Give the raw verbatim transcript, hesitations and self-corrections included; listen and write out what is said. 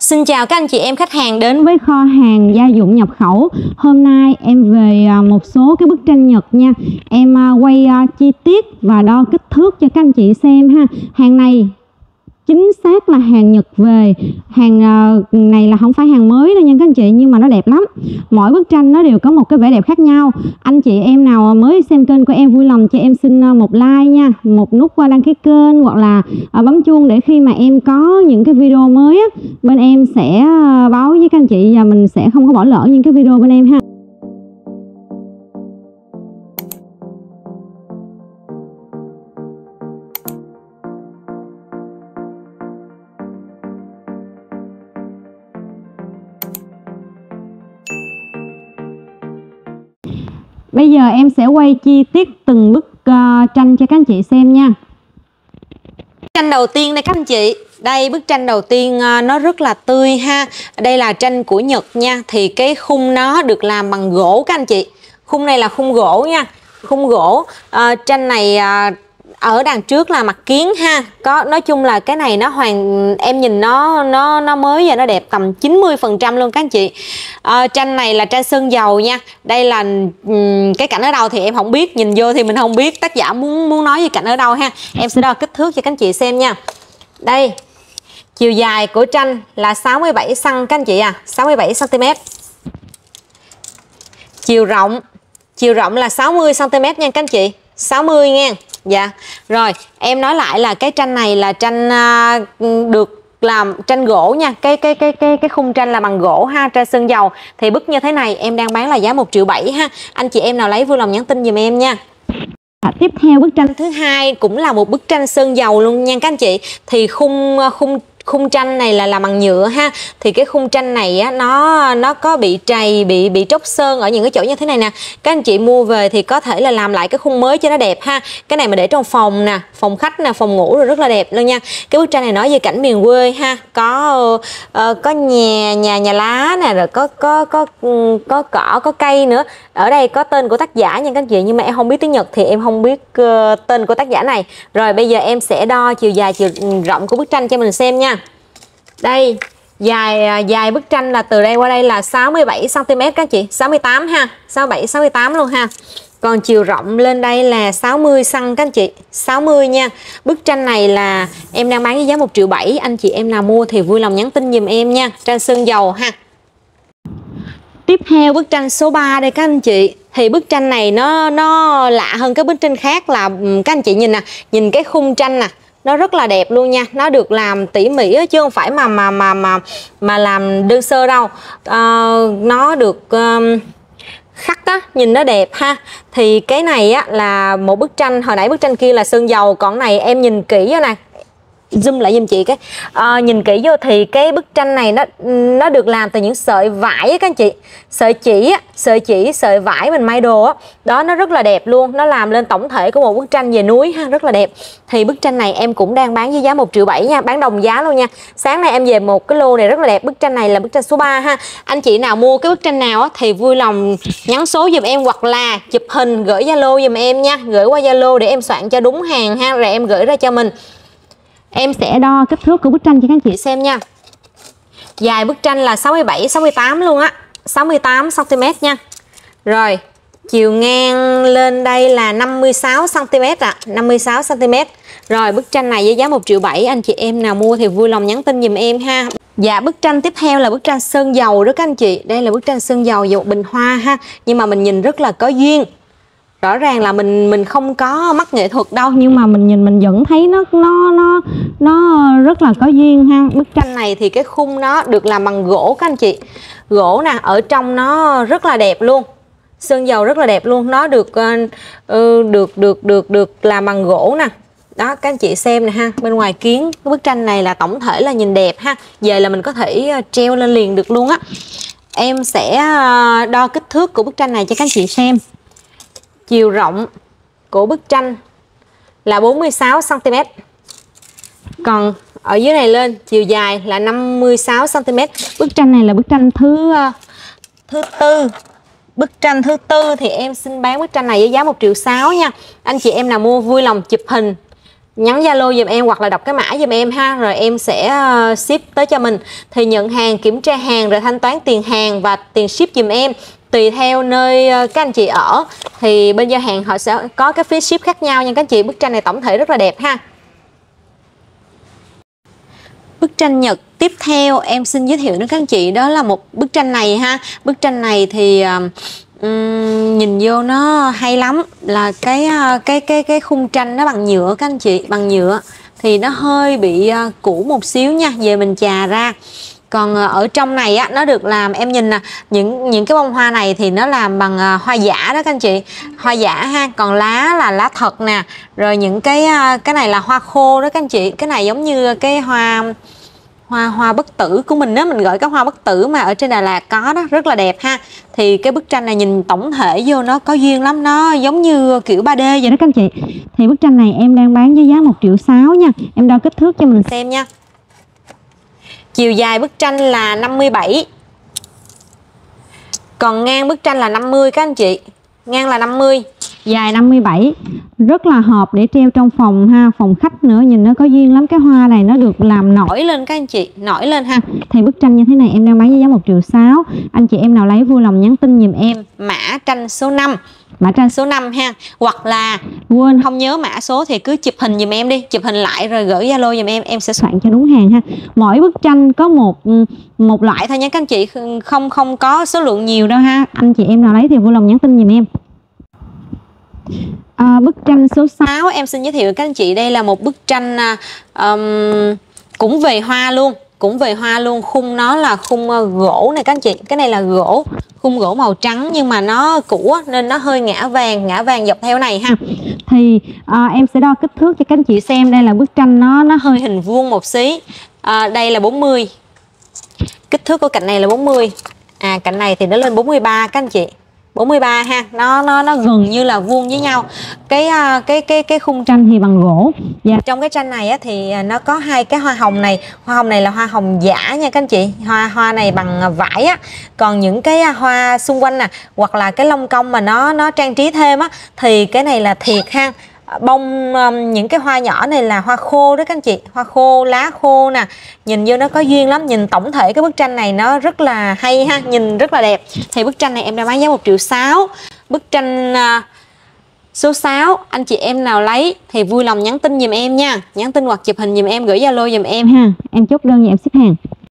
Xin chào các anh chị em khách hàng đến với kho hàng gia dụng nhập khẩu. Hôm nay em về một số cái bức tranh Nhật nha. Em quay chi tiết và đo kích thước cho các anh chị xem ha. Hàng này chính xác là hàng Nhật về. Hàng này là không phải hàng mới đâu nha các anh chị, nhưng mà nó đẹp lắm. Mỗi bức tranh nó đều có một cái vẻ đẹp khác nhau. Anh chị em nào mới xem kênh của em vui lòng cho em xin một like nha, một nút qua đăng ký kênh hoặc là bấm chuông để khi mà em có những cái video mới á, bên em sẽ báo với các anh chị và mình sẽ không có bỏ lỡ những cái video bên em ha. Bây giờ em sẽ quay chi tiết từng bức uh, tranh cho các anh chị xem nha. Tranh đầu tiên đây các anh chị. Đây bức tranh đầu tiên uh, nó rất là tươi ha. Đây là tranh của Nhật nha. Thì cái khung nó được làm bằng gỗ các anh chị. Khung này là khung gỗ nha. Khung gỗ. uh, Tranh này uh, ở đằng trước là mặt kiến ha. Có nói chung là cái này nó hoàn em nhìn nó nó nó mới và nó đẹp tầm chín mươi phần trăm luôn các anh chị. À, tranh này là tranh sơn dầu nha. Đây là um, cái cảnh ở đâu thì em không biết, nhìn vô thì mình không biết tác giả muốn muốn nói gì cảnh ở đâu ha. Em sẽ đo kích thước cho các anh chị xem nha. Đây. Chiều dài của tranh là sáu mươi bảy xăng-ti-mét các anh chị à, sáu mươi bảy xăng-ti-mét. Chiều rộng, chiều rộng là sáu mươi xăng-ti-mét nha các anh chị. sáu mươi nha. Dạ. Rồi, em nói lại là cái tranh này là tranh uh, được làm tranh gỗ nha. Cái cái cái cái cái khung tranh là bằng gỗ ha, tranh sơn dầu. Thì bức như thế này em đang bán là giá một triệu bảy ha. Anh chị em nào lấy vui lòng nhắn tin giùm em nha. À, tiếp theo bức tranh thứ hai cũng là một bức tranh sơn dầu luôn nha các anh chị. Thì khung khung khung tranh này là làm bằng nhựa ha. Thì cái khung tranh này á, nó nó có bị trầy, bị bị tróc sơn ở những cái chỗ như thế này nè. Các anh chị mua về thì có thể là làm lại cái khung mới cho nó đẹp ha. Cái này mà để trong phòng nè, phòng khách nè, phòng ngủ rồi rất là đẹp luôn nha. Cái bức tranh này nói về cảnh miền quê ha, có uh, có nhà nhà nhà lá nè, rồi có có có có cỏ, có cây nữa. Ở đây có tên của tác giả nha các anh chị, nhưng mà em không biết tiếng Nhật thì em không biết uh, tên của tác giả này. Rồi bây giờ em sẽ đo chiều dài chiều rộng của bức tranh cho mình xem nha. Đây, dài dài bức tranh là từ đây qua đây là sáu mươi bảy xăng-ti-mét các chị, sáu mươi tám ha, sáu mươi bảy sáu mươi tám luôn ha. Còn chiều rộng lên đây là sáu mươi xăng-ti-mét các anh chị, sáu mươi nha. Bức tranh này là em đang bán với giá một triệu bảy, anh chị em nào mua thì vui lòng nhắn tin giùm em nha. Tranh sơn dầu ha. Tiếp theo bức tranh số ba đây các anh chị. Thì bức tranh này nó nó lạ hơn các bức tranh khác là các anh chị nhìn nè, nhìn cái khung tranh nè, nó rất là đẹp luôn nha. Nó được làm tỉ mỉ chứ không phải mà mà mà mà mà làm đơn sơ đâu. À, nó được um, khắc á, nhìn nó đẹp ha. Thì cái này á là một bức tranh, hồi nãy bức tranh kia là sơn dầu, còn này em nhìn kỹ nè, zoom lại giùm chị cái à, nhìn kỹ vô thì cái bức tranh này nó nó được làm từ những sợi vải á các anh chị, sợi chỉ á, sợi chỉ sợi vải mình may đồ á đó, nó rất là đẹp luôn. Nó làm lên tổng thể của một bức tranh về núi ha, rất là đẹp. Thì bức tranh này em cũng đang bán với giá một triệu bảy nha, bán đồng giá luôn nha. Sáng nay em về một cái lô này rất là đẹp. Bức tranh này là bức tranh số ba ha. Anh chị nào mua cái bức tranh nào á thì vui lòng nhắn số giùm em hoặc là chụp hình gửi Zalo giùm em nha, gửi qua Zalo để em soạn cho đúng hàng ha, rồi em gửi ra cho mình. Em sẽ đo kích thước của bức tranh cho các anh chị xem nha. Dài bức tranh là sáu mươi bảy sáu mươi tám luôn á, sáu mươi tám xăng-ti-mét nha. Rồi, chiều ngang lên đây là năm mươi sáu xăng-ti-mét ạ, à, năm mươi sáu xăng-ti-mét. Rồi, bức tranh này với giá một triệu bảy, anh chị em nào mua thì vui lòng nhắn tin giùm em ha. Dạ, bức tranh tiếp theo là bức tranh sơn dầu đó các anh chị. Đây là bức tranh sơn dầu về một bình hoa ha, nhưng mà mình nhìn rất là có duyên. Rõ ràng là mình mình không có mắt nghệ thuật đâu, nhưng mà mình nhìn mình vẫn thấy nó nó nó nó rất là có duyên ha. Bức tranh này thì cái khung nó được làm bằng gỗ các anh chị. Gỗ nè, ở trong nó rất là đẹp luôn. Sơn dầu rất là đẹp luôn, nó được uh, được được được được làm bằng gỗ nè. Đó các anh chị xem nè ha, bên ngoài kiến cái bức tranh này là tổng thể là nhìn đẹp ha. Về là mình có thể treo lên liền được luôn á. Em sẽ đo kích thước của bức tranh này cho các anh chị xem. Chiều rộng của bức tranh là bốn mươi sáu xăng-ti-mét. Còn ở dưới này lên chiều dài là năm mươi sáu xăng-ti-mét. Bức tranh này là bức tranh thứ thứ tư. Bức tranh thứ tư thì em xin bán bức tranh này với giá một triệu sáu nha. Anh chị em nào mua vui lòng chụp hình nhắn Zalo giùm em hoặc là đọc cái mã giùm em ha, rồi em sẽ ship tới cho mình. Thì nhận hàng, kiểm tra hàng, rồi thanh toán tiền hàng và tiền ship giùm em. Tùy theo nơi các anh chị ở thì bên giao hàng họ sẽ có cái phí ship khác nhau nha các anh chị. Bức tranh này tổng thể rất là đẹp ha. Bức tranh Nhật tiếp theo em xin giới thiệu đến các anh chị, đó là một bức tranh này ha. Bức tranh này thì um, nhìn vô nó hay lắm, là cái cái cái cái khung tranh nó bằng nhựa các anh chị, bằng nhựa thì nó hơi bị uh, cũ một xíu nha, về mình chà ra. Còn ở trong này á, nó được làm, em nhìn nè, những những cái bông hoa này thì nó làm bằng uh, hoa giả đó các anh chị, hoa giả ha. Còn lá là lá thật nè, rồi những cái uh, cái này là hoa khô đó các anh chị. Cái này giống như cái hoa hoa hoa bất tử của mình đó, mình gọi cái hoa bất tử mà ở trên Đà Lạt có đó, rất là đẹp ha. Thì cái bức tranh này nhìn tổng thể vô nó có duyên lắm, nó giống như kiểu ba D vậy đó các anh chị. Thì bức tranh này em đang bán với giá một triệu sáu nha. Em đo kích thước cho mình xem nha. Chiều dài bức tranh là năm mươi bảy, còn ngang bức tranh là năm mươi các anh chị. Ngang là năm mươi, dài năm mươi bảy. Rất là hợp để treo trong phòng ha, phòng khách nữa, nhìn nó có duyên lắm. Cái hoa này nó được làm nổi lên các anh chị, nổi lên ha. Thì bức tranh như thế này em đang bán với giá một triệu sáu. Anh chị em nào lấy vui lòng nhắn tin giùm em mã tranh số năm, mã tranh số năm ha. Hoặc là quên không nhớ mã số thì cứ chụp hình giùm em đi, chụp hình lại rồi gửi Zalo giùm em, em sẽ soạn cho đúng hàng ha. Mỗi bức tranh có một một loại thôi nha các anh chị, không không có số lượng nhiều đâu ha. Anh chị em nào lấy thì vui lòng nhắn tin giùm em. À, bức tranh số sáu em xin giới thiệu các anh chị, đây là một bức tranh um, cũng về hoa luôn, cũng về hoa luôn. Khung nó là khung gỗ này các anh chị, cái này là gỗ, khung gỗ màu trắng nhưng mà nó cũ nên nó hơi ngã vàng, ngã vàng dọc theo này ha. Thì à, em sẽ đo kích thước cho các anh chị xem. Đây là bức tranh nó nó hơi hình vuông một xí. À, đây là bốn mươi, kích thước của cạnh này là bốn mươi, à cạnh này thì nó lên bốn mươi ba các anh chị, bốn mươi ba ha. Nó nó nó gần như là vuông với nhau. Cái cái cái cái khung tranh thì bằng gỗ. Và trong cái tranh này á, thì nó có hai cái hoa hồng này. Hoa hồng này là hoa hồng giả nha các anh chị. Hoa hoa này bằng vải á. Còn những cái hoa xung quanh nè, hoặc là cái lông công mà nó nó trang trí thêm á, thì cái này là thiệt ha. Bông um, những cái hoa nhỏ này là hoa khô đó các anh chị, hoa khô, lá khô nè. Nhìn vô nó có duyên lắm. Nhìn tổng thể cái bức tranh này nó rất là hay ha, nhìn rất là đẹp. Thì bức tranh này em đang bán giá một triệu sáu. Bức tranh uh, số sáu, anh chị em nào lấy thì vui lòng nhắn tin giùm em nha. Nhắn tin hoặc chụp hình giùm em, gửi Zalo giùm em ha. Em chốt đơn và em ship hàng.